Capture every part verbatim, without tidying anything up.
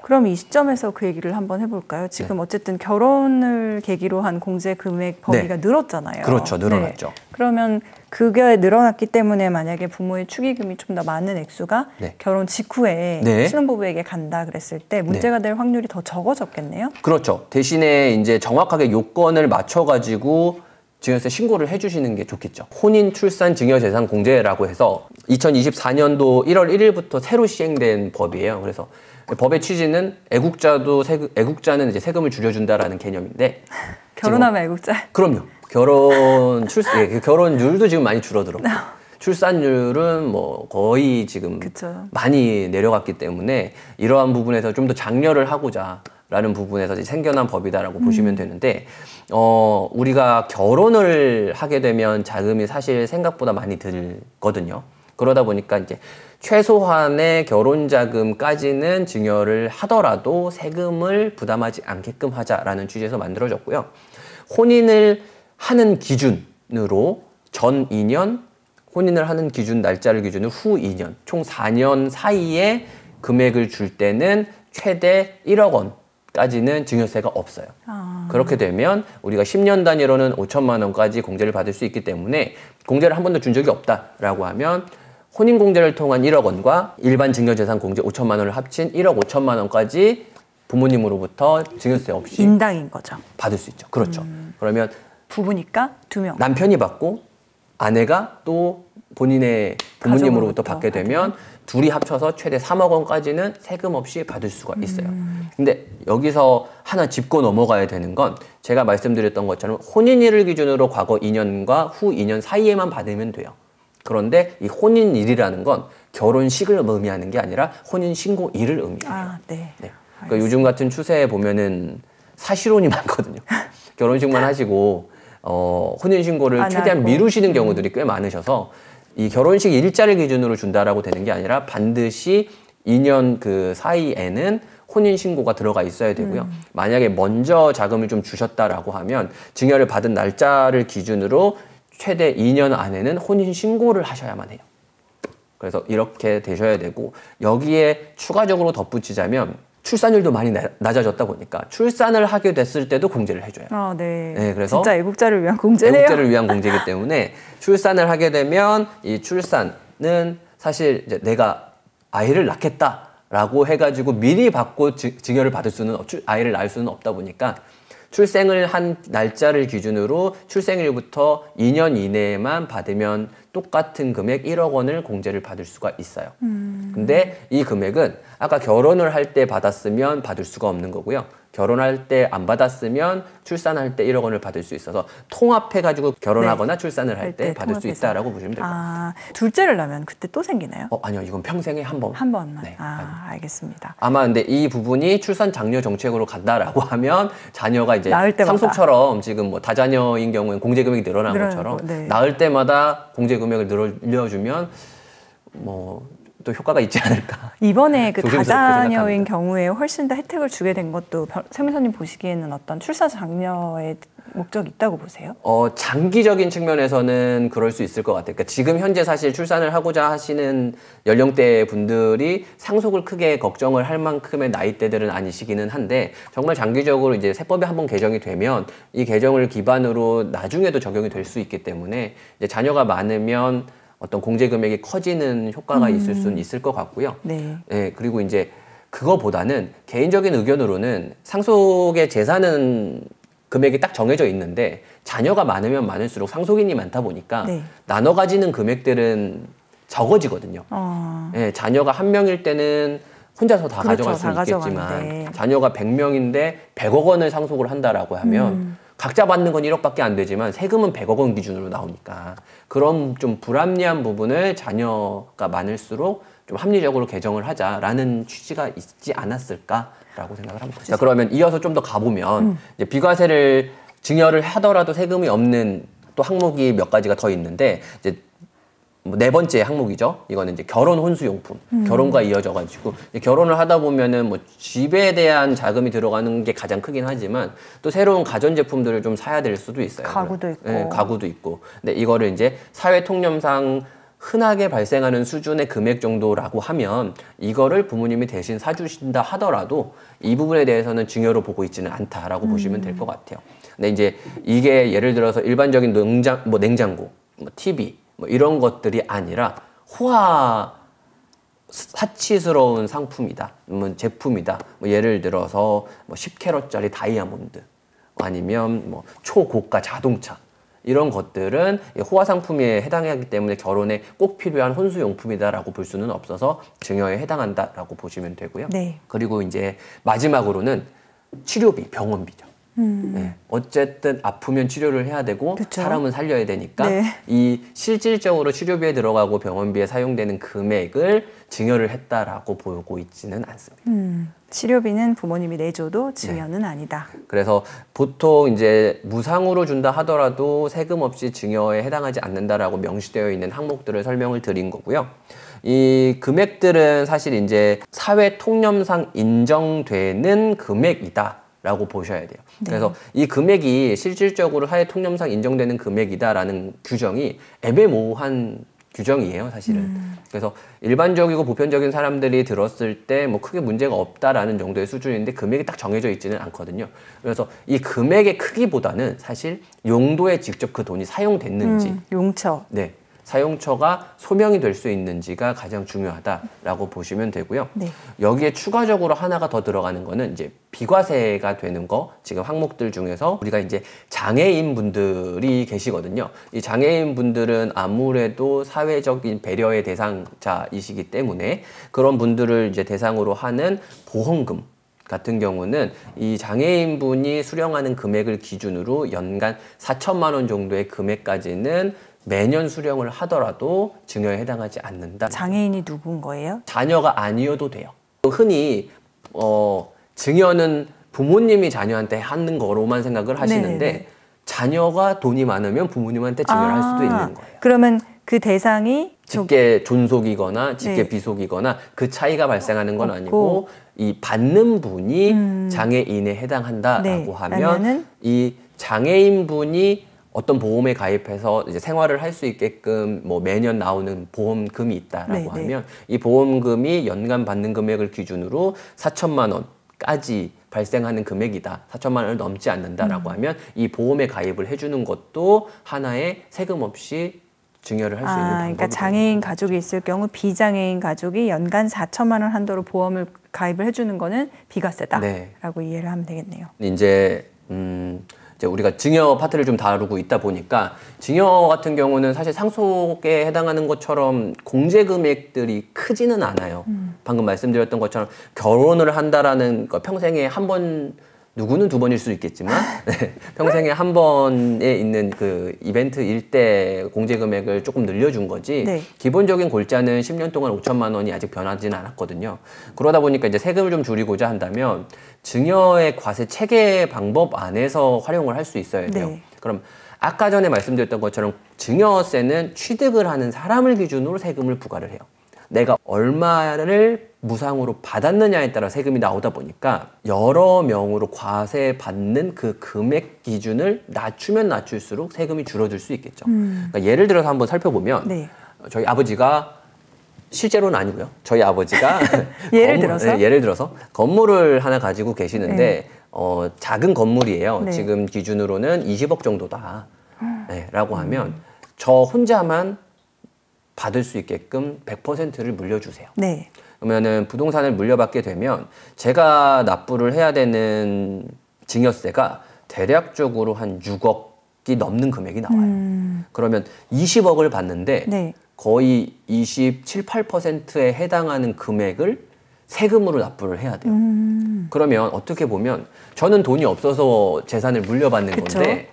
그럼 이 시점에서 그 얘기를 한번 해볼까요? 지금 네. 어쨌든 결혼을 계기로 한 공제 금액 범위가 네. 늘었잖아요. 그렇죠. 늘어났죠. 네. 그러면 그게 늘어났기 때문에 만약에 부모의 축의금이 좀 더 많은 액수가 네. 결혼 직후에 네. 신혼부부에게 간다 그랬을 때 문제가 될 확률이 더 적어졌겠네요? 그렇죠. 대신에 이제 정확하게 요건을 맞춰가지고 증여세 신고를 해주시는 게 좋겠죠. 혼인, 출산, 증여재산 공제라고 해서 이천이십사 년도 일월 일일부터 새로 시행된 법이에요. 그래서 법의 취지는 애국자도 세금, 애국자는 이제 세금을 줄여준다라는 개념인데 결혼하면 애국자? 그럼요. 결혼 출산 예, 결혼율도 지금 많이 줄어들어. 출산율은 뭐 거의 지금 그쵸. 많이 내려갔기 때문에 이러한 부분에서 좀 더 장려를 하고자. 라는 부분에서 생겨난 법이다라고 음. 보시면 되는데 어, 우리가 결혼을 하게 되면 자금이 사실 생각보다 많이 들거든요. 그러다 보니까 이제 최소한의 결혼 자금까지는 증여를 하더라도 세금을 부담하지 않게끔 하자라는 취지에서 만들어졌고요. 혼인을 하는 기준으로 전 이 년, 혼인을 하는 기준 날짜를 기준으로 후 이 년, 총 사 년 사이에 금액을 줄 때는 최대 일억 원. 까지는 증여세가 없어요. 아... 그렇게 되면 우리가 십 년 단위로는 오천만 원까지 공제를 받을 수 있기 때문에 공제를 한 번도 준 적이 없다라고 하면 혼인공제를 통한 일억 원과 일반 증여재산 공제 오천만 원을 합친 일억 오천만 원까지 부모님으로부터 증여세 없이 인당인 거죠. 받을 수 있죠. 그렇죠. 음... 그러면 부부니까 두 명. 남편이 받고 아내가 또 본인의 부모님으로부터 받게 되면 받으면? 둘이 합쳐서 최대 삼억 원까지는 세금 없이 받을 수가 있어요. 음. 근데 여기서 하나 짚고 넘어가야 되는 건 제가 말씀드렸던 것처럼 혼인일을 기준으로 과거 이 년과 후 이 년 사이에만 받으면 돼요. 그런데 이 혼인일이라는 건 결혼식을 의미하는 게 아니라 혼인신고일을 의미해요. 아, 네. 네. 그러니까 요즘 같은 추세에 보면은 사실혼이 많거든요. 결혼식만 하시고 어, 혼인신고를 최대한 하고. 미루시는 경우들이 꽤 많으셔서 이 결혼식 일자를 기준으로 준다라고 되는 게 아니라 반드시 이 년 그 사이에는 혼인신고가 들어가 있어야 되고요. 음. 만약에 먼저 자금을 좀 주셨다라고 하면 증여를 받은 날짜를 기준으로 최대 이 년 안에는 혼인신고를 하셔야만 해요. 그래서 이렇게 되셔야 되고 여기에 추가적으로 덧붙이자면 출산율도 많이 나, 낮아졌다 보니까 출산을 하게 됐을 때도 공제를 해줘요. 아, 네. 네, 그래서 진짜 애국자를 위한 공제네요. 애국자를 위한 공제이기 때문에 출산을 하게 되면 이 출산은 사실 이제 내가 아이를 낳겠다라고 해가지고 미리 받고 지, 증여를 받을 수는 아이를 낳을 수는 없다 보니까 출생을 한 날짜를 기준으로 출생일부터 이 년 이내에만 받으면 똑같은 금액 일억 원을 공제를 받을 수가 있어요. 음. 근데 이 금액은 아까 결혼을 할 때 받았으면 받을 수가 없는 거고요. 결혼할 때 안 받았으면 출산할 때 일억 원을 받을 수 있어서 통합해가지고 결혼하거나 네. 출산을 할 때 받을 통합해서. 수 있다라고 보시면 됩니다. 아, 둘째를 낳으면 그때 또 생기나요? 어, 아니요. 이건 평생에 한 번. 한 번만. 네, 아, 알겠습니다. 아마 근데 이 부분이 출산 장려 정책으로 간다라고 하면 자녀가 이제 상속처럼 지금 뭐 다자녀인 경우엔 공제 금액이 늘어난 늘어나고, 것처럼 네. 낳을 때마다 공제 금액을 늘려주면 뭐 또 효과가 있지 않을까. 이번에 그 다자녀인 경우에 훨씬 더 혜택을 주게 된 것도 세무사님 보시기에는 어떤 출산 장려의 목적이 있다고 보세요? 어, 장기적인 측면에서는 그럴 수 있을 것 같아요. 그러니까 지금 현재 사실 출산을 하고자 하시는 연령대 분들이 상속을 크게 걱정을 할 만큼의 나이대들은 아니시기는 한데 정말 장기적으로 이제 세법이 한번 개정이 되면 이 개정을 기반으로 나중에도 적용이 될 수 있기 때문에 이제 자녀가 많으면 어떤 공제 금액이 커지는 효과가 음. 있을 수는 있을 것 같고요. 네. 네. 그리고 이제 그거보다는 개인적인 의견으로는 상속의 재산은 금액이 딱 정해져 있는데 자녀가 많으면 많을수록 상속인이 많다 보니까 네. 나눠 가지는 금액들은 적어지거든요. 어. 네, 자녀가 한 명일 때는 혼자서 다 그렇죠, 가져갈 수는 있겠지만 자녀가 백 명인데 백억 원을 상속을 한다라고 하면 음. 각자 받는 건 일억밖에 안 되지만 세금은 백억 원 기준으로 나오니까 그런 좀 불합리한 부분을 자녀가 많을수록 좀 합리적으로 개정을 하자라는 취지가 있지 않았을까라고 생각을 합니다. 자, 그러면 이어서 좀 더 가보면 음. 이제 비과세를 증여를 하더라도 세금이 없는 또 항목이 몇 가지가 더 있는데 이제 뭐 네 번째 항목이죠. 이거는 이제 결혼 혼수용품, 음. 결혼과 이어져가지고 결혼을 하다 보면은 뭐 집에 대한 자금이 들어가는 게 가장 크긴 하지만 또 새로운 가전제품들을 좀 사야 될 수도 있어요. 가구도 있고, 네, 가구도 있고. 근데 이거를 이제 사회 통념상 흔하게 발생하는 수준의 금액 정도라고 하면 이거를 부모님이 대신 사주신다 하더라도 이 부분에 대해서는 증여로 보고 있지는 않다라고 음. 보시면 될 것 같아요. 근데 이제 이게 예를 들어서 일반적인 냉장, 뭐 냉장고, 뭐 티비 뭐 이런 것들이 아니라 호화 사치스러운 상품이다, 뭐 제품이다. 뭐 예를 들어서 뭐 십 캐럿짜리 다이아몬드, 아니면 뭐 초고가 자동차. 이런 것들은 호화 상품에 해당하기 때문에 결혼에 꼭 필요한 혼수 용품이다라고 볼 수는 없어서 증여에 해당한다라고 보시면 되고요. 네. 그리고 이제 마지막으로는 치료비, 병원비죠. 음. 네. 어쨌든 아프면 치료를 해야 되고 그쵸? 사람은 살려야 되니까 네. 이 실질적으로 치료비에 들어가고 병원비에 사용되는 금액을 증여를 했다라고 보고 있지는 않습니다. 음. 치료비는 부모님이 내줘도 증여는 네. 아니다. 그래서 보통 이제 무상으로 준다 하더라도 세금 없이 증여에 해당하지 않는다라고 명시되어 있는 항목들을 설명을 드린 거고요. 이 금액들은 사실 이제 사회 통념상 인정되는 금액이다. 라고 보셔야 돼요. 네. 그래서 이 금액이 실질적으로 사회 통념상 인정되는 금액이다라는 규정이 애매모호한 규정이에요, 사실은. 음. 그래서 일반적이고 보편적인 사람들이 들었을 때 뭐 크게 문제가 없다라는 정도의 수준인데 금액이 딱 정해져 있지는 않거든요. 그래서 이 금액의 크기보다는 사실 용도에 직접 그 돈이 사용됐는지. 음, 용처. 네. 사용처가 소명이 될 수 있는지가 가장 중요하다라고 보시면 되고요. 네. 여기에 추가적으로 하나가 더 들어가는 거는 이제 비과세가 되는 거, 지금 항목들 중에서 우리가 이제 장애인 분들이 계시거든요. 이 장애인 분들은 아무래도 사회적인 배려의 대상자이시기 때문에 그런 분들을 이제 대상으로 하는 보험금 같은 경우는 이 장애인 분이 수령하는 금액을 기준으로 연간 사천만 원 정도의 금액까지는 매년 수령을 하더라도 증여에 해당하지 않는다. 장애인이 누군 거예요? 자녀가 아니어도 돼요. 흔히 어, 증여는 부모님이 자녀한테 하는 거로만 생각을 하시는데 네네네. 자녀가 돈이 많으면 부모님한테 증여를 아, 할 수도 있는 거예요. 그러면 그 대상이 직계 존속이거나 직계 네. 비속이거나 그 차이가 발생하는 건 없고. 아니고 이 받는 분이 음. 장애인에 해당한다라고 네. 하면 아니면은? 이 장애인 분이 어떤 보험에 가입해서 이제 생활을 할 수 있게끔 뭐 매년 나오는 보험금이 있다라고 네, 하면 네. 이 보험금이 연간 받는 금액을 기준으로 사천만 원까지 발생하는 금액이다. 사천만 원을 넘지 않는다라고 음. 하면 이 보험에 가입을 해주는 것도 하나의 세금 없이 증여를 할 수 아, 있는 방법이 그러니까 장애인 가족이 있을 경우 비장애인 가족이 연간 사천만 원 한도로 보험을 가입을 해주는 거는 비과세다라고 네. 이해를 하면 되겠네요. 이제 음. 이제 우리가 증여 파트를 좀 다루고 있다 보니까 증여 같은 경우는 사실 상속에 해당하는 것처럼 공제 금액들이 크지는 않아요. 음. 방금 말씀드렸던 것처럼 결혼을 한다라는 거 평생에 한 번 누구는 두 번일 수 있겠지만 네, 평생에 한 번에 있는 그 이벤트일 때 공제 금액을 조금 늘려준 거지 네. 기본적인 골자는 십 년 동안 오천만 원이 아직 변하지는 않았거든요. 그러다 보니까 이제 세금을 좀 줄이고자 한다면 증여의 과세 체계 방법 안에서 활용을 할 수 있어야 돼요. 네. 그럼 아까 전에 말씀드렸던 것처럼 증여세는 취득을 하는 사람을 기준으로 세금을 부과를 해요. 내가 얼마를 무상으로 받았느냐에 따라 세금이 나오다 보니까 여러 명으로 과세받는 그 금액 기준을 낮추면 낮출수록 세금이 줄어들 수 있겠죠. 음. 그러니까 예를 들어서 한번 살펴보면 네. 저희 아버지가 실제로는 아니고요. 저희 아버지가 예를 건물, 들어서 네, 예를 들어서 건물을 하나 가지고 계시는데 네. 어, 작은 건물이에요. 네. 지금 기준으로는 이십억 정도다. 네, 라고 하면 음. 저 혼자만 받을 수 있게끔 백 퍼센트를 물려주세요. 네. 그러면은 부동산을 물려받게 되면 제가 납부를 해야 되는 증여세가 대략적으로 한 육억이 넘는 금액이 나와요. 음. 그러면 이십억을 받는데 네. 거의 이십칠, 팔 퍼센트에 해당하는 금액을 세금으로 납부를 해야 돼요. 음. 그러면 어떻게 보면 저는 돈이 없어서 재산을 물려받는 그쵸? 건데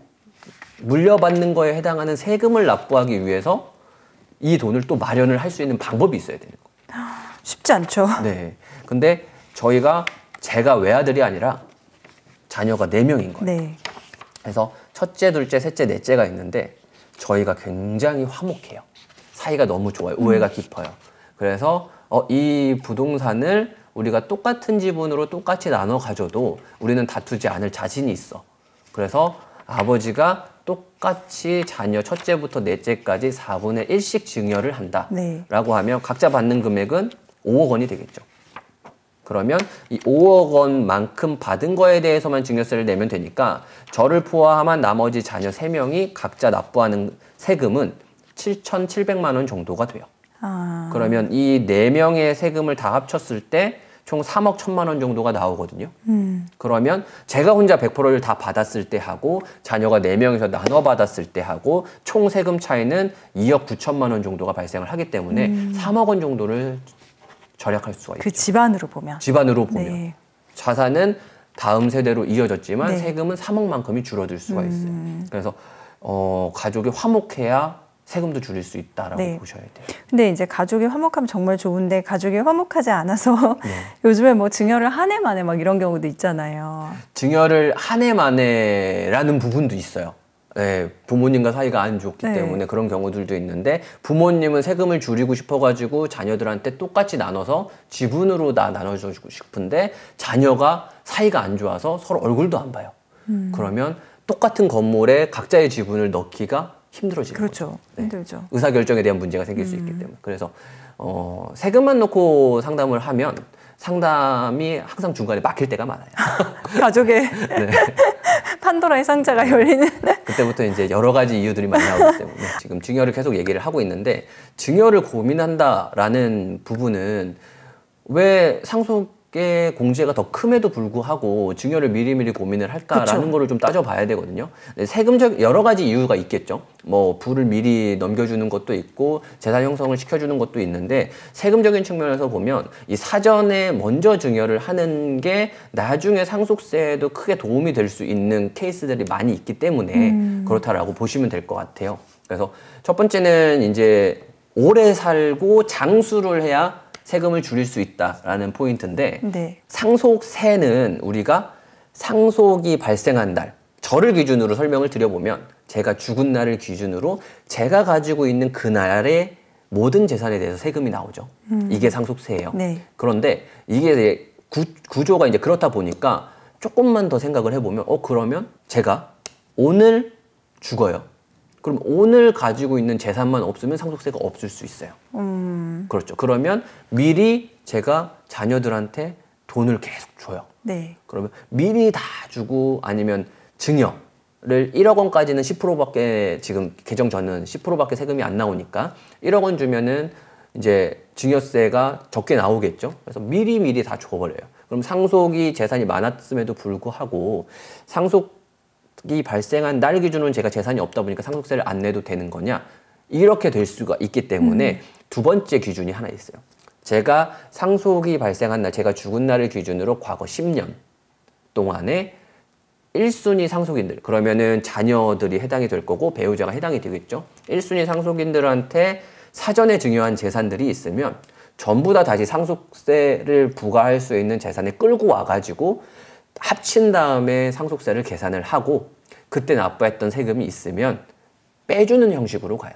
물려받는 거에 해당하는 세금을 납부하기 위해서 이 돈을 또 마련을 할 수 있는 방법이 있어야 되는 거예요. 쉽지 않죠. 네. 근데 저희가 제가 외아들이 아니라 자녀가 네 명인 거예요. 네. 그래서 첫째, 둘째, 셋째, 넷째가 있는데 저희가 굉장히 화목해요. 사이가 너무 좋아요. 우애가 음. 깊어요. 그래서 어, 이 부동산을 우리가 똑같은 지분으로 똑같이 나눠 가져도 우리는 다투지 않을 자신이 있어. 그래서 아버지가 똑같이 자녀 첫째부터 넷째까지 사분의 일씩 증여를 한다라고 네. 하면 각자 받는 금액은 오억 원이 되겠죠. 그러면 이 오억 원만큼 받은 거에 대해서만 증여세를 내면 되니까 저를 포함한 나머지 자녀 세 명이 각자 납부하는 세금은 칠천칠백만 원 정도가 돼요. 아. 그러면 이 네 명의 세금을 다 합쳤을 때 총 삼억 천만 원 정도가 나오거든요. 음. 그러면 제가 혼자 백 퍼센트를 다 받았을 때 하고 자녀가 네 명이서 나눠 받았을 때 하고 총 세금 차이는 이억 구천만 원 정도가 발생을 하기 때문에 음. 삼억 원 정도를 절약할 수가 있죠. 그 집안으로 보면. 집안으로 보면. 네. 자산은 다음 세대로 이어졌지만 네. 세금은 삼억만큼이 줄어들 수가 있어요. 음. 그래서 어, 가족이 화목해야 세금도 줄일 수 있다라고 네. 보셔야 돼요. 근데 이제 가족이 화목하면 정말 좋은데 가족이 화목하지 않아서 네. 요즘에 뭐 증여를 한 해 만에 막 이런 경우도 있잖아요. 증여를 한 해 만에라는 부분도 있어요. 네, 부모님과 사이가 안 좋기 네. 때문에 그런 경우들도 있는데 부모님은 세금을 줄이고 싶어가지고 자녀들한테 똑같이 나눠서 지분으로 다 나눠주고 싶은데 자녀가 사이가 안 좋아서 서로 얼굴도 안 봐요. 음. 그러면 똑같은 건물에 각자의 지분을 넣기가 힘들어지는 그렇죠. 거죠. 네. 힘들죠. 의사결정에 대한 문제가 생길 음. 수 있기 때문에. 그래서 어, 세금만 놓고 상담을 하면 상담이 항상 중간에 막힐 때가 많아요. 가족의 네. 판도라의 상자가 열리는. 그때부터 이제 여러 가지 이유들이 많이 나오기 때문에 지금 증여를 계속 얘기를 하고 있는데 증여를 고민한다라는 부분은 왜 상속 의 공제가 더 큼에도 불구하고 증여를 미리미리 고민을 할까라는 그쵸. 거를 좀 따져봐야 되거든요. 세금적 여러 가지 이유가 있겠죠. 뭐 부를 미리 넘겨주는 것도 있고 재산 형성을 시켜주는 것도 있는데 세금적인 측면에서 보면 이 사전에 먼저 증여를 하는 게 나중에 상속세에도 크게 도움이 될 수 있는 케이스들이 많이 있기 때문에 음. 그렇다라고 보시면 될 것 같아요. 그래서 첫 번째는 이제 오래 살고 장수를 해야 세금을 줄일 수 있다라는 포인트인데 네. 상속세는 우리가 상속이 발생한 날, 저를 기준으로 설명을 드려보면 제가 죽은 날을 기준으로 제가 가지고 있는 그날의 모든 재산에 대해서 세금이 나오죠. 음. 이게 상속세예요. 네. 그런데 이게 구, 구조가 이제 그렇다 보니까 조금만 더 생각을 해보면 어 그러면 제가 오늘 죽어요. 그럼 오늘 가지고 있는 재산만 없으면 상속세가 없을 수 있어요. 음. 그렇죠. 그러면 미리 제가 자녀들한테 돈을 계속 줘요. 네. 그러면 미리 다 주고 아니면 증여를 일억 원까지는 십 퍼센트밖에 지금 개정 전은 십 퍼센트밖에 세금이 안 나오니까 일억 원 주면은 이제 증여세가 적게 나오겠죠. 그래서 미리 미리 다 줘버려요. 그럼 상속이 재산이 많았음에도 불구하고 상속 이 발생한 날 기준으로는 제가 재산이 없다 보니까 상속세를 안 내도 되는 거냐 이렇게 될 수가 있기 때문에 음. 두 번째 기준이 하나 있어요. 제가 상속이 발생한 날 제가 죽은 날을 기준으로 과거 십 년 동안에 일 순위 상속인들 그러면은 자녀들이 해당이 될 거고 배우자가 해당이 되겠죠. 일 순위 상속인들한테 사전에 증여한 재산들이 있으면 전부 다 다시 상속세를 부과할 수 있는 재산을 끌고 와가지고 합친 다음에 상속세를 계산을 하고 그때 납부했던 세금이 있으면 빼주는 형식으로 가요.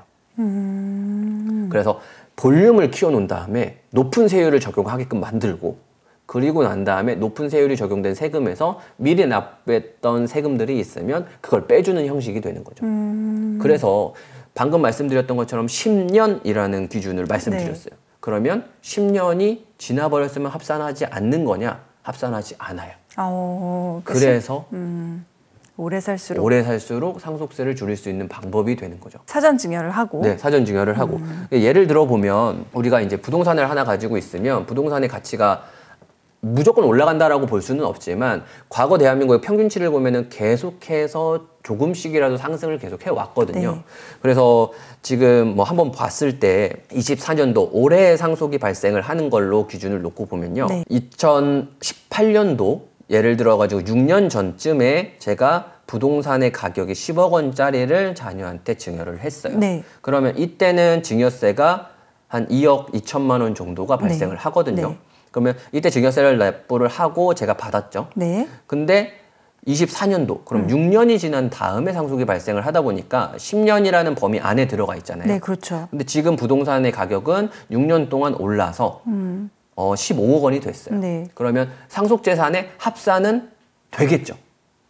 음... 그래서 볼륨을 키워놓은 다음에 높은 세율을 적용하게끔 만들고 그리고 난 다음에 높은 세율이 적용된 세금에서 미리 납부했던 세금들이 있으면 그걸 빼주는 형식이 되는 거죠. 음... 그래서 방금 말씀드렸던 것처럼 십 년이라는 기준을 말씀드렸어요. 네. 그러면 십 년이 지나버렸으면 합산하지 않는 거냐? 합산하지 않아요. 어, 그래서 음, 오래 살수록 오래 살수록 상속세를 줄일 수 있는 방법이 되는 거죠. 사전 증여를 하고. 네, 사전 증여를 하고. 음. 예를 들어 보면 우리가 이제 부동산을 하나 가지고 있으면 부동산의 가치가 무조건 올라간다라고 볼 수는 없지만 과거 대한민국의 평균치를 보면은 계속해서 조금씩이라도 상승을 계속 해왔거든요. 네. 그래서 지금 뭐 한번 봤을 때 이십사 년도 올해 상속이 발생을 하는 걸로 기준을 놓고 보면요. 네. 이천십팔 년도 예를 들어가지고 육 년 전쯤에 제가 부동산의 가격이 십억 원짜리를 자녀한테 증여를 했어요. 네. 그러면 이때는 증여세가 한 이억 이천만 원 정도가 발생을 네. 하거든요. 네. 그러면 이때 증여세를 납부를 하고 제가 받았죠. 네. 근데 이십사 년도, 그럼 음. 육 년이 지난 다음에 상속이 발생을 하다 보니까 십 년이라는 범위 안에 들어가 있잖아요. 네, 그렇죠. 근데 지금 부동산의 가격은 육 년 동안 올라서 음. 어, 십오억 원이 됐어요. 네. 그러면 상속재산의 합산은 되겠죠.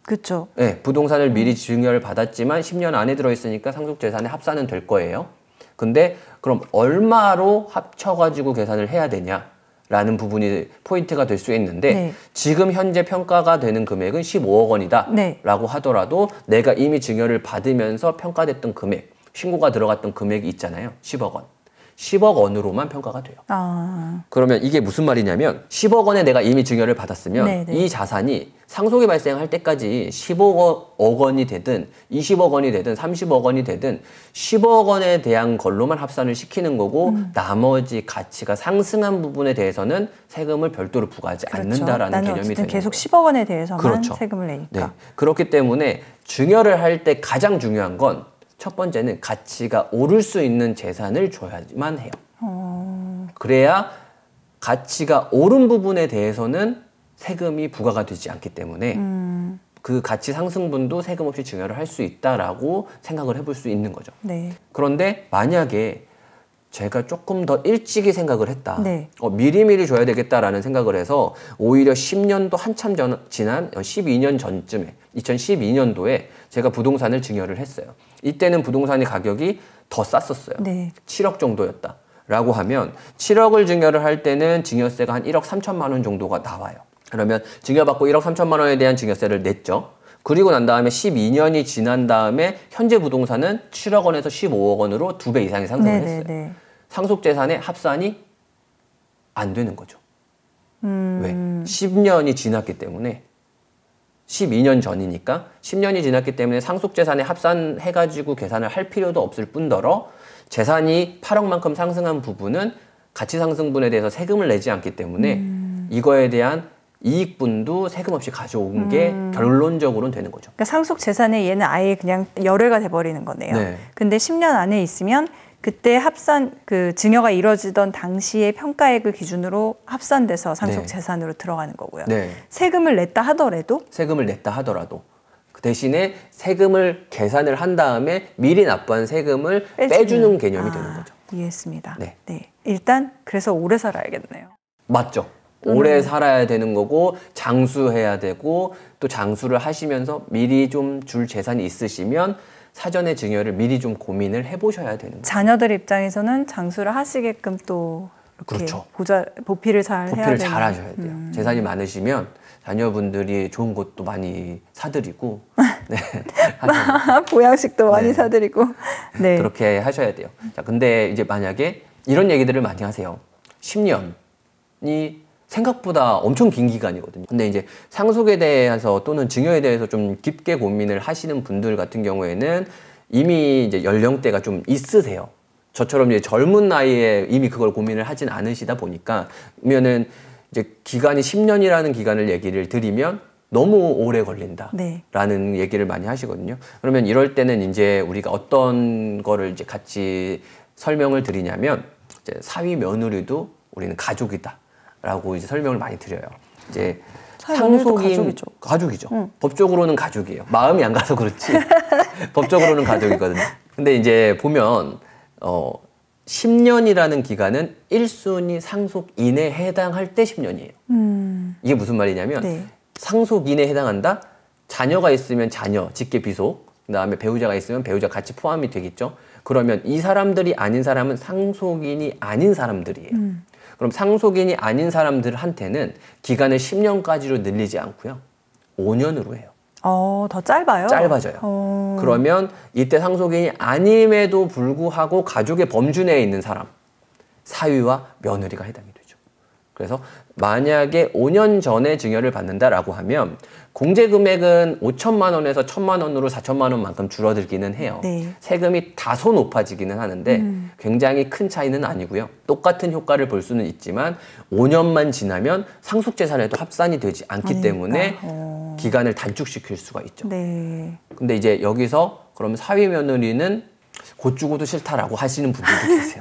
그렇죠. 네, 부동산을 미리 증여를 받았지만 십 년 안에 들어있으니까 상속재산의 합산은 될 거예요. 근데 그럼 얼마로 합쳐가지고 계산을 해야 되냐라는 부분이 포인트가 될 수 있는데 네. 지금 현재 평가가 되는 금액은 십오억 원이다 네. 라고 하더라도 내가 이미 증여를 받으면서 평가됐던 금액, 신고가 들어갔던 금액이 있잖아요. 십억 원. 십억 원으로만 평가가 돼요. 아... 그러면 이게 무슨 말이냐면 십억 원에 내가 이미 증여를 받았으면 네네. 이 자산이 상속이 발생할 때까지 십오억 원이 되든 이십억 원이 되든 삼십억 원이 되든 십억 원에 대한 걸로만 합산을 시키는 거고 음. 나머지 가치가 상승한 부분에 대해서는 세금을 별도로 부과하지 그렇죠. 않는다라는 개념이 되는 거예요. 계속 십억 원에 대해서만 그렇죠. 세금을 내니까. 네. 그렇기 때문에 증여를 할 때 가장 중요한 건 첫 번째는 가치가 오를 수 있는 재산을 줘야만 해요. 어... 그래야 가치가 오른 부분에 대해서는 세금이 부과가 되지 않기 때문에 음... 그 가치 상승분도 세금 없이 증여를 할 수 있다라고 생각을 해볼 수 있는 거죠. 네. 그런데 만약에 제가 조금 더 일찍이 생각을 했다. 네. 어, 미리미리 줘야 되겠다라는 생각을 해서 오히려 십 년도 한참 전, 지난 십이 년 전쯤에 이천십이 년도에 제가 부동산을 증여를 했어요. 이때는 부동산의 가격이 더 쌌었어요. 네. 칠억 정도였다. 라고 하면 칠억을 증여를 할 때는 증여세가 한 일억 삼천만 원 정도가 나와요. 그러면 증여받고 일억 삼천만 원에 대한 증여세를 냈죠. 그리고 난 다음에 십이 년이 지난 다음에 현재 부동산은 칠억 원에서 십오억 원으로 두 배 이상이 상승을 네네네. 했어요. 상속재산의 합산이 안 되는 거죠. 음... 왜? 십 년이 지났기 때문에 십이 년 전이니까 십 년이 지났기 때문에 상속재산에 합산해가지고 계산을 할 필요도 없을 뿐더러 재산이 팔억만큼 상승한 부분은 가치상승분에 대해서 세금을 내지 않기 때문에 음... 이거에 대한 이익분도 세금 없이 가져온 게 음... 결론적으로는 되는 거죠. 그러니까 상속재산에 얘는 아예 그냥 열애가 돼버리는 거네요. 네. 근데 십 년 안에 있으면 그때 합산, 그 증여가 이루어지던 당시의 평가액을 기준으로 합산돼서 상속재산으로 네. 들어가는 거고요. 네. 세금을 냈다 하더라도? 세금을 냈다 하더라도. 그 대신에 세금을 계산을 한 다음에 미리 납부한 세금을 빼주는, 빼주는 개념이 아, 되는 거죠. 이해했습니다. 네. 네. 일단 그래서 오래 살아야겠네요. 맞죠. 오래 음. 살아야 되는 거고 장수해야 되고 또 장수를 하시면서 미리 좀 줄 재산이 있으시면 사전에 증여를 미리 좀 고민을 해보셔야 되는 거예요. 자녀들 입장에서는 장수를 하시게끔 또 이렇게 그렇죠. 보자, 보필을 잘 보필을 해야 되는. 잘 하셔야 돼요. 음. 재산이 많으시면 자녀분들이 좋은 것도 많이 사드리고 네. 보양식도 많이 네. 사드리고 네. 그렇게 하셔야 돼요. 자, 근데 이제 만약에 이런 얘기들을 많이 하세요. 십 년이 생각보다 엄청 긴 기간이거든요. 근데 이제 상속에 대해서 또는 증여에 대해서 좀 깊게 고민을 하시는 분들 같은 경우에는 이미 이제 연령대가 좀 있으세요. 저처럼 이제 젊은 나이에 이미 그걸 고민을 하진 않으시다 보니까, 그러면은 이제 기간이 십 년이라는 기간을 얘기를 드리면 너무 오래 걸린다라는 네. 얘기를 많이 하시거든요. 그러면 이럴 때는 이제 우리가 어떤 거를 이제 같이 설명을 드리냐면, 이제 사위 며느리도 우리는 가족이다. 라고 이제 설명을 많이 드려요. 이제 상속인 가족이죠. 가족이죠. 응. 법적으로는 가족이에요. 마음이 안 가서 그렇지. 법적으로는 가족이거든요. 근데 이제 보면 어 십 년이라는 기간은 일 순위 상속인에 해당할 때 십 년이에요. 음. 이게 무슨 말이냐면 네. 상속인에 해당한다. 자녀가 있으면 자녀, 직계 비속, 그다음에 배우자가 있으면 배우자 같이 포함이 되겠죠. 그러면 이 사람들이 아닌 사람은 상속인이 아닌 사람들이에요. 음. 그럼 상속인이 아닌 사람들한테는 기간을 십 년까지로 늘리지 않고요. 오 년으로 해요. 어, 더 짧아요? 짧아져요. 어... 그러면 이때 상속인이 아님에도 불구하고 가족의 범주 내에 있는 사람, 사위와 며느리가 해당이 되죠. 그래서 만약에 오 년 전에 증여를 받는다라고 하면 공제 금액은 오천만 원에서 천만 원으로 사천만 원만큼 줄어들기는 해요. 네. 세금이 다소 높아지기는 하는데 음. 굉장히 큰 차이는 아니고요. 똑같은 효과를 볼 수는 있지만 오 년만 지나면 상속재산에도 합산이 되지 않기 아니까. 때문에 어. 기간을 단축시킬 수가 있죠. 네. 근데 이제 여기서 그럼 사위 며느리는 곧 죽어도 싫다라고 하시는 분들도 계세요.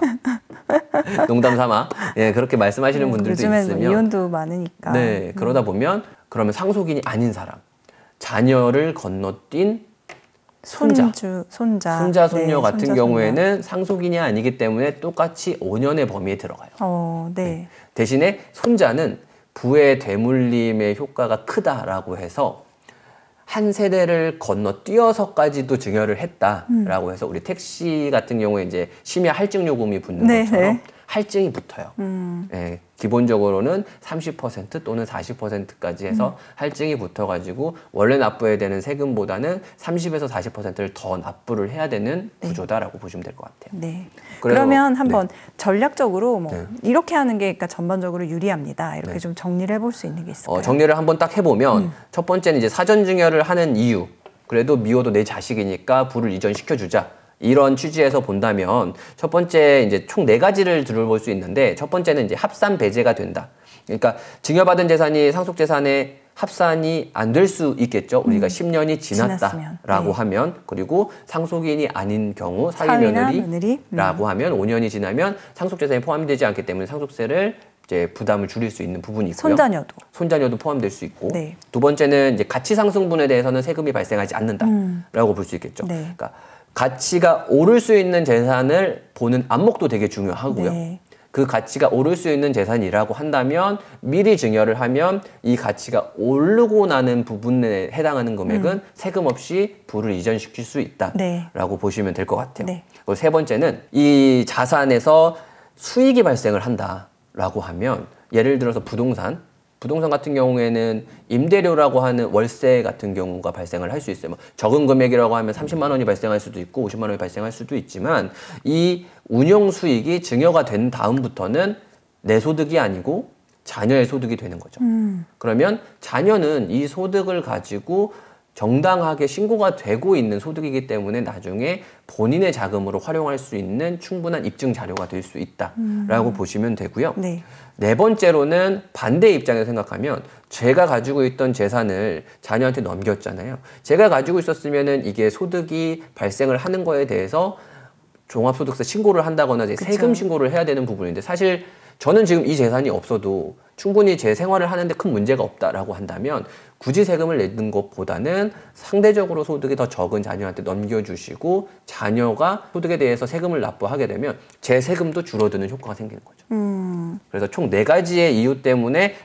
농담 삼아 예, 그렇게 말씀하시는 네, 분들도 요즘엔 있으면 뭐 이혼도 많으니까. 네, 음. 그러다 보면 그러면 상속인이 아닌 사람, 자녀를 건너뛴 손자, 손주, 손자, 손자, 손녀 네, 같은 손자, 경우에는 손자. 상속인이 아니기 때문에 똑같이 오 년의 범위에 들어가요. 어, 네. 네. 대신에 손자는 부의 되물림의 효과가 크다라고 해서 한 세대를 건너뛰어서까지도 증여를 했다라고 음. 해서 우리 택시 같은 경우에 이제 심야 할증 요금이 붙는 네, 것처럼 네. 할증이 붙어요. 음. 예, 기본적으로는 삼십 퍼센트 또는 사십 퍼센트까지 해서 음. 할증이 붙어가지고 원래 납부해야 되는 세금보다는 삼십에서 사십 퍼센트를 더 납부를 해야 되는 네. 구조다라고 보시면 될 것 같아요. 네. 그러면 한번 네. 전략적으로 뭐 네. 이렇게 하는 게 그러니까 전반적으로 유리합니다. 이렇게 네. 좀 정리를 해볼 수 있는 게 있을까요? 어, 정리를 한번 딱 해보면 음. 첫 번째는 이제 사전 증여를 하는 이유. 그래도 미워도 내 자식이니까 부를 이전시켜주자. 이런 취지에서 본다면 첫 번째 이제 총 네 가지를 들어볼 수 있는데 첫 번째는 이제 합산 배제가 된다. 그러니까 증여받은 재산이 상속 재산에 합산이 안 될 수 있겠죠. 우리가 음, 십 년이 지났다라고 네. 하면 그리고 상속인이 아닌 경우 사위 며느리라고 음. 하면 오 년이 지나면 상속 재산이 포함되지 않기 때문에 상속세를 이제 부담을 줄일 수 있는 부분이 있고요. 손자녀도. 손자녀도 포함될 수 있고. 네. 두 번째는 이제 가치 상승분에 대해서는 세금이 발생하지 않는다라고 음. 볼 수 있겠죠. 네. 그러니까 가치가 오를 수 있는 재산을 보는 안목도 되게 중요하고요. 네. 그 가치가 오를 수 있는 재산이라고 한다면 미리 증여를 하면 이 가치가 오르고 나는 부분에 해당하는 금액은 음. 세금 없이 부를 이전시킬 수 있다라고 네. 보시면 될 것 같아요. 네. 그리고 세 번째는 이 자산에서 수익이 발생을 한다라고 하면 예를 들어서 부동산 부동산 같은 경우에는 임대료라고 하는 월세 같은 경우가 발생을 할 수 있어요. 뭐 적은 금액이라고 하면 삼십만 원이 발생할 수도 있고 오십만 원이 발생할 수도 있지만 이 운용 수익이 증여가 된 다음부터는 내 소득이 아니고 자녀의 소득이 되는 거죠. 음. 그러면 자녀는 이 소득을 가지고 정당하게 신고가 되고 있는 소득이기 때문에 나중에 본인의 자금으로 활용할 수 있는 충분한 입증 자료가 될 수 있다라고 음. 보시면 되고요. 네. 네 번째로는 반대 입장에서 생각하면 제가 가지고 있던 재산을 자녀한테 넘겼잖아요. 제가 가지고 있었으면은 이게 소득이 발생을 하는 거에 대해서 종합소득세 신고를 한다거나 이제 세금 신고를 해야 되는 부분인데 사실 저는 지금 이 재산이 없어도 충분히 제 생활을 하는데 큰 문제가 없다라고 한다면 굳이 세금을 내는 것보다는 상대적으로 소득이 더 적은 자녀한테 넘겨주시고 자녀가 소득에 대해서 세금을 납부하게 되면 제 세금도 줄어드는 효과가 생기는 거죠. 음. 그래서 총 네 가지의 이유 때문에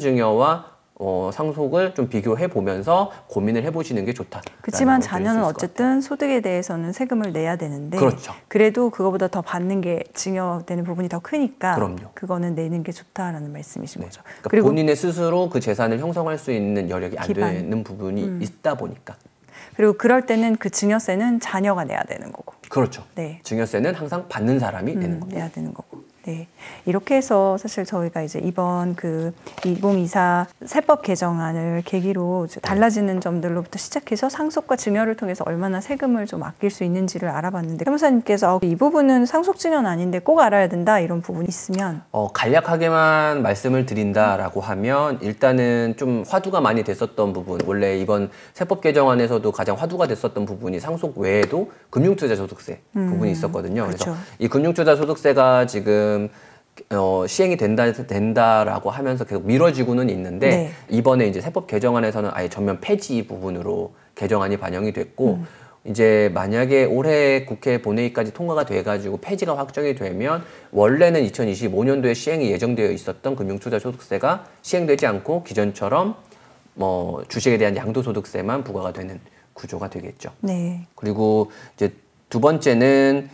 사전증여와 어, 상속을 좀 비교해 보면서 고민을 해보시는 게 좋다. 그렇지만 자녀는 어쨌든 소득에 대해서는 세금을 내야 되는데 그렇죠. 그래도 그거보다 더 받는 게 증여되는 부분이 더 크니까 그럼요. 그거는 내는 게 좋다라는 말씀이신 네. 거죠. 그러니까 그리고 본인의 스스로 그 재산을 형성할 수 있는 여력이 안 기반. 되는 부분이 음. 있다 보니까. 그리고 그럴 때는 그 증여세는 자녀가 내야 되는 거고. 그렇죠. 네. 증여세는 항상 받는 사람이 음, 내는 거고. 내야 되는 거고. 네. 이렇게 해서 사실 저희가 이제 이번 그 이천이십사 세법 개정안을 계기로 이제 달라지는 점들로부터 시작해서 상속과 증여를 통해서 얼마나 세금을 좀 아낄 수 있는지를 알아봤는데 변호사님께서 이 부분은 상속 증여는 아닌데 꼭 알아야 된다 이런 부분이 있으면 어, 간략하게만 말씀을 드린다라고 하면 일단은 좀 화두가 많이 됐었던 부분 원래 이번 세법 개정안에서도 가장 화두가 됐었던 부분이 상속 외에도 금융투자소득세 음, 부분이 있었거든요. 그렇죠. 그래서 이 금융투자소득세가 지금 어, 시행이 된다, 된다라고 하면서 계속 미뤄지고는 있는데 네. 이번에 이제 세법 개정안에서는 아예 전면 폐지 부분으로 개정안이 반영이 됐고 음. 이제 만약에 올해 국회 본회의까지 통과가 돼가지고 폐지가 확정이 되면 원래는 이천이십오 년도에 시행이 예정되어 있었던 금융투자소득세가 시행되지 않고 기존처럼 뭐 주식에 대한 양도소득세만 부과가 되는 구조가 되겠죠. 네. 그리고 이제 두 번째는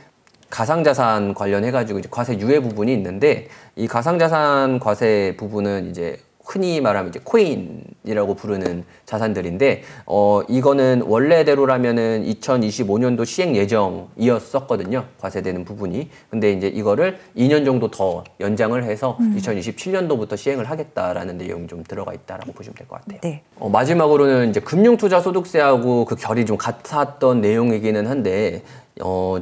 가상자산 관련해가지고 이제 과세 유예 부분이 있는데 이 가상자산 과세 부분은 이제 흔히 말하면 이제 코인이라고 부르는 자산들인데 어 이거는 원래대로라면은 이천이십오 년도 시행 예정이었었거든요. 과세되는 부분이. 근데 이제 이거를 이 년 정도 더 연장을 해서 음. 이천이십칠 년도부터 시행을 하겠다라는 내용이 좀 들어가 있다라고 보시면 될 것 같아요. 네. 어, 마지막으로는 이제 금융투자소득세하고 그 결이 좀 같았던 내용이기는 한데 어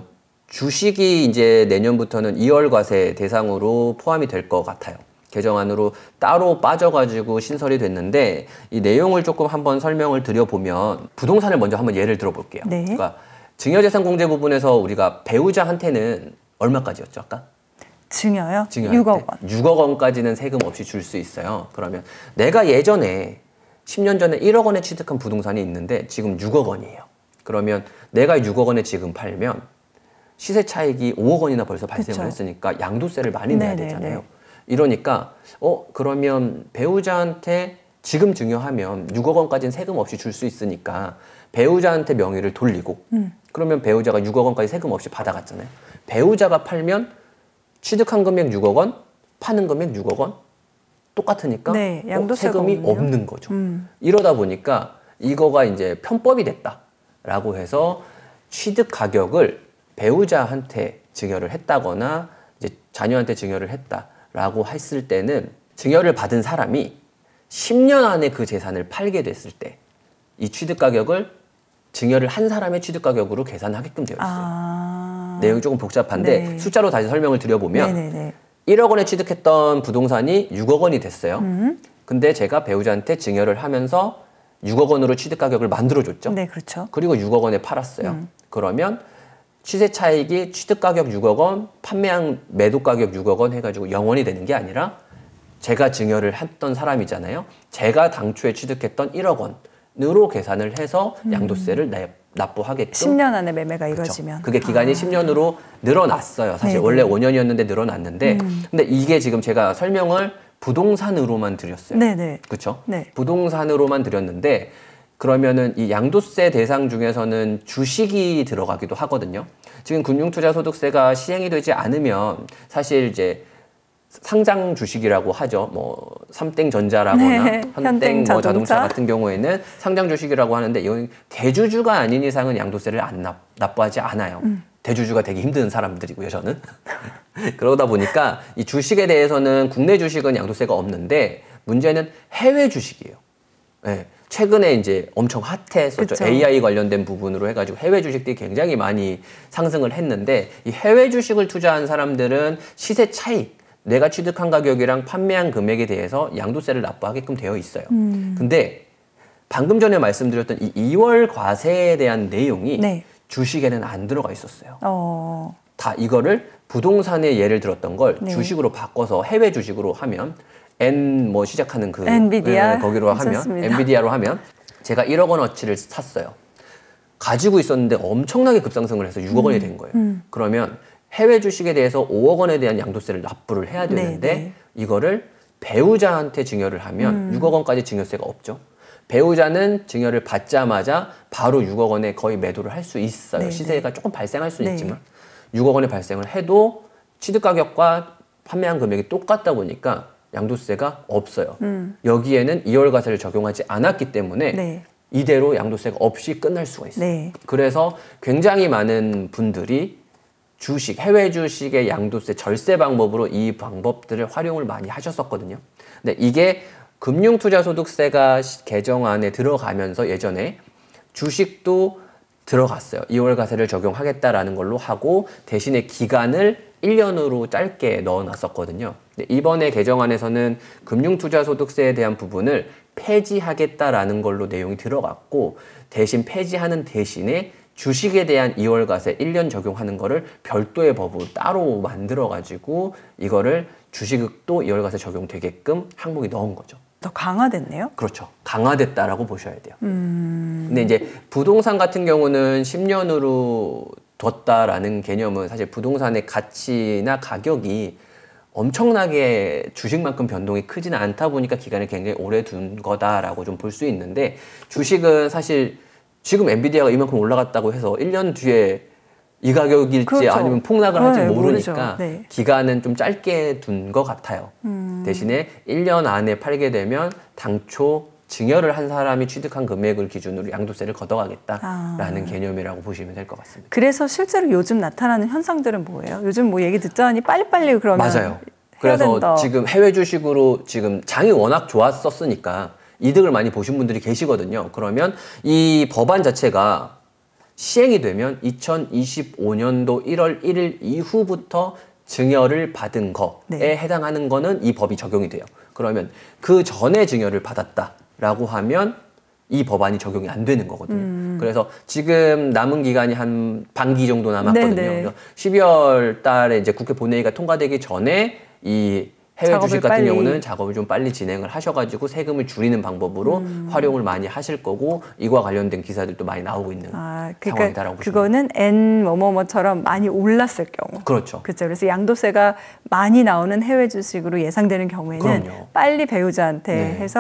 주식이 이제 내년부터는 이월 과세 대상으로 포함이 될 것 같아요. 개정안으로 따로 빠져가지고 신설이 됐는데 이 내용을 조금 한번 설명을 드려보면 부동산을 먼저 한번 예를 들어볼게요. 네. 그러니까 증여재산 공제 부분에서 우리가 배우자한테는 얼마까지였죠 아까? 증여요? 육억 원. 육억 원까지는 세금 없이 줄 수 있어요. 그러면 내가 예전에 십 년 전에 일억 원에 취득한 부동산이 있는데 지금 육억 원이에요. 그러면 내가 육억 원에 지금 팔면 시세 차익이 오억 원이나 벌써 발생을 그쵸. 했으니까 양도세를 많이 내야 네네네. 되잖아요. 이러니까 어 그러면 배우자한테 지금 증여하면 육억 원까지는 세금 없이 줄 수 있으니까 배우자한테 명의를 돌리고 음. 그러면 배우자가 육억 원까지 세금 없이 받아갔잖아요. 배우자가 팔면 취득한 금액 육억 원, 파는 금액 육억 원 똑같으니까 네, 어, 세금이 없네요. 없는 거죠. 음. 이러다 보니까 이거가 이제 편법이 됐다라고 해서 취득 가격을 배우자한테 증여를 했다거나 이제 자녀한테 증여를 했다라고 했을 때는 증여를 받은 사람이 십 년 안에 그 재산을 팔게 됐을 때 이 취득 가격을 증여를 한 사람의 취득 가격으로 계산하게끔 되어 있어요. 아... 내용이 조금 복잡한데 네. 숫자로 다시 설명을 드려보면 네네네. 일억 원에 취득했던 부동산이 육억 원이 됐어요. 음. 근데 제가 배우자한테 증여를 하면서 육억 원으로 취득 가격을 만들어줬죠. 네, 그렇죠. 그리고 육억 원에 팔았어요. 음. 그러면 시세 차익이 취득 가격 육억 원, 판매한 매도 가격 육억 원 해가지고 영 원이 되는 게 아니라 제가 증여를 했던 사람이잖아요. 제가 당초에 취득했던 일억 원으로 계산을 해서 양도세를 내, 납부하게끔. 십 년 안에 매매가 이루어지면. 그쵸. 그게 기간이 아. 십 년으로 늘어났어요. 사실 네네. 원래 오 년이었는데 늘어났는데 음. 근데 이게 지금 제가 설명을 부동산으로만 드렸어요. 네네. 그렇죠? 네. 부동산으로만 드렸는데 그러면은 이 양도세 대상 중에서는 주식이 들어가기도 하거든요. 지금 금융투자소득세가 시행이 되지 않으면 사실 이제 상장 주식이라고 하죠. 뭐 삼땡전자라거나 네, 현땡 뭐 자동차 같은 경우에는 상장 주식이라고 하는데 이건 대주주가 아닌 이상은 양도세를 안 납, 납부하지 않아요. 음. 대주주가 되기 힘든 사람들이고요, 저는. 그러다 보니까 이 주식에 대해서는 국내 주식은 양도세가 없는데 문제는 해외 주식이에요. 네. 최근에 이제 엄청 핫했었죠. 그쵸. 에이아이 관련된 부분으로 해가지고 해외 주식들이 굉장히 많이 상승을 했는데 이 해외 주식을 투자한 사람들은 시세 차익, 내가 취득한 가격이랑 판매한 금액에 대해서 양도세를 납부하게끔 되어 있어요. 음. 근데 방금 전에 말씀드렸던 이 이월 과세에 대한 내용이 네. 주식에는 안 들어가 있었어요. 어. 다 이거를 부동산에 예를 들었던 걸 네. 주식으로 바꿔서 해외 주식으로 하면 N 뭐 시작하는 그 엔비디아 네, 거기로 하면 좋습니다. 엔비디아로 하면 제가 일억 원어치를 샀어요. 가지고 있었는데 엄청나게 급상승을 해서 육억 원이 된 거예요. 음. 그러면 해외 주식에 대해서 오억 원에 대한 양도세를 납부를 해야 되는데 네네. 이거를 배우자한테 증여를 하면 음. 육억 원까지 증여세가 없죠. 배우자는 증여를 받자마자 바로 육억 원에 거의 매도를 할 수 있어요. 네네. 시세가 조금 발생할 수는 네. 있지만 육억 원에 발생을 해도 취득 가격과 판매한 금액이 똑같다 보니까 양도세가 없어요. 음. 여기에는 이월 과세를 적용하지 않았기 때문에 네. 이대로 양도세가 없이 끝날 수가 있어요. 네. 그래서 굉장히 많은 분들이 주식, 해외 주식의 양도세 절세 방법으로 이 방법들을 활용을 많이 하셨었거든요. 근데 이게 금융투자소득세가 개정안에 들어가면서 예전에 주식도 들어갔어요. 이월 과세를 적용하겠다라는 걸로 하고 대신에 기간을 일 년으로 짧게 넣어놨었거든요. 근데 이번에 개정안에서는 금융투자소득세에 대한 부분을 폐지하겠다라는 걸로 내용이 들어갔고 대신 폐지하는 대신에 주식에 대한 이월 과세 일 년 적용하는 거를 별도의 법으로 따로 만들어가지고 이거를 주식도 이월 과세 적용되게끔 항목이 넣은 거죠. 더 강화됐네요? 그렇죠. 강화됐다라고 보셔야 돼요. 음... 근데 이제 부동산 같은 경우는 십 년으로 뒀다라는 개념은 사실 부동산의 가치나 가격이 엄청나게 주식만큼 변동이 크지는 않다 보니까 기간을 굉장히 오래 둔 거다라고 좀 볼 수 있는데 주식은 사실 지금 엔비디아가 이만큼 올라갔다고 해서 일 년 뒤에 이 가격일지 그렇죠. 아니면 폭락을 할지 네, 모르니까 네. 기간은 좀 짧게 둔 것 같아요. 음. 대신에 일 년 안에 팔게 되면 당초 증여를 한 사람이 취득한 금액을 기준으로 양도세를 걷어가겠다라는 아. 개념이라고 보시면 될 것 같습니다. 그래서 실제로 요즘 나타나는 현상들은 뭐예요? 요즘 뭐 얘기 듣자니 빨리빨리 그러면 맞아요. 그래서 된다. 지금 해외 주식으로 지금 장이 워낙 좋았었으니까 이득을 많이 보신 분들이 계시거든요. 그러면 이 법안 자체가 시행이 되면 이천이십오 년도 일월 일일 이후부터 증여를 받은 거에 네. 해당하는 거는 이 법이 적용이 돼요. 그러면 그 전에 증여를 받았다라고 하면 이 법안이 적용이 안 되는 거거든요. 음. 그래서 지금 남은 기간이 한 반기 정도 남았거든요. 그래서 십이월 달에 이제 국회 본회의가 통과되기 전에 이 해외 주식 같은 빨리. 경우는 작업을 좀 빨리 진행을 하셔가지고 세금을 줄이는 방법으로 음. 활용을 많이 하실 거고 이와 관련된 기사들도 많이 나오고 있는 아, 그러니까 상황이다라고 보시면 그거는 N 뭐뭐뭐처럼 많이 올랐을 경우 그렇죠. 그렇죠. 그래서 양도세가 많이 나오는 해외 주식으로 예상되는 경우에는 그럼요. 빨리 배우자한테 네. 해서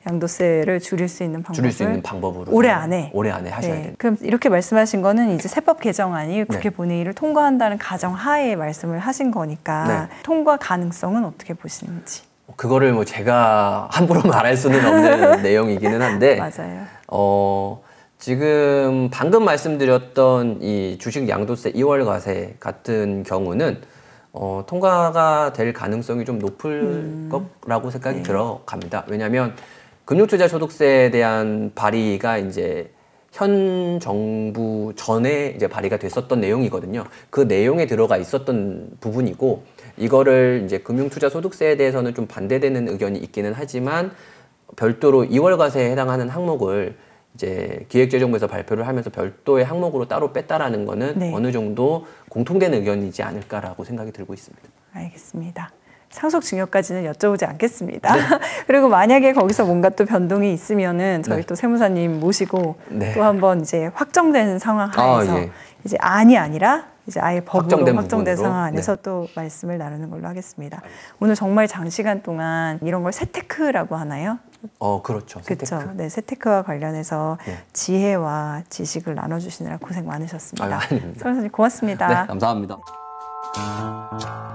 양도세를 줄일 수 있는 방법을 줄일 수 있는 방법으로 올해 안에 올해 안에 하셔야 네. 됩니다. 그럼 이렇게 말씀하신 거는 이제 세법 개정안이 국회 네. 본회의를 통과한다는 가정 하에 말씀을 하신 거니까 네. 통과 가능성은 어떻게 보시는지. 그거를 뭐 제가 함부로 말할 수는 없는 내용이기는 한데 맞아요. 어, 지금 방금 말씀드렸던 이 주식 양도세 이월 과세 같은 경우는 어, 통과가 될 가능성이 좀 높을 음. 거라고 생각이 네. 들어갑니다. 왜냐하면 금융투자소득세에 대한 발의가 이제 현 정부 전에 이제 발의가 됐었던 내용이거든요. 그 내용에 들어가 있었던 부분이고, 이거를 이제 금융투자소득세에 대해서는 좀 반대되는 의견이 있기는 하지만 별도로 이월 과세에 해당하는 항목을 이제 기획재정부에서 발표를 하면서 별도의 항목으로 따로 뺐다라는 거는 네. 어느 정도 공통된 의견이지 않을까라고 생각이 들고 있습니다. 알겠습니다. 상속증여까지는 여쭤보지 않겠습니다. 네. 그리고 만약에 거기서 뭔가 또 변동이 있으면은 저희 네. 또 세무사님 모시고 네. 또 한번 이제 확정된 상황 하에서 아, 예. 이제 안이 아니라 이제 아예 법으로 확정된, 확정된 상황 안에서 네. 또 말씀을 나누는 걸로 하겠습니다. 오늘 정말 장시간 동안 이런 걸 세테크라고 하나요? 어, 그렇죠. 세테크. 그렇죠. 네, 세테크와 관련해서 네. 지혜와 지식을 나눠주시느라 고생 많으셨습니다. 아유, 세무사님 고맙습니다. 네, 감사합니다.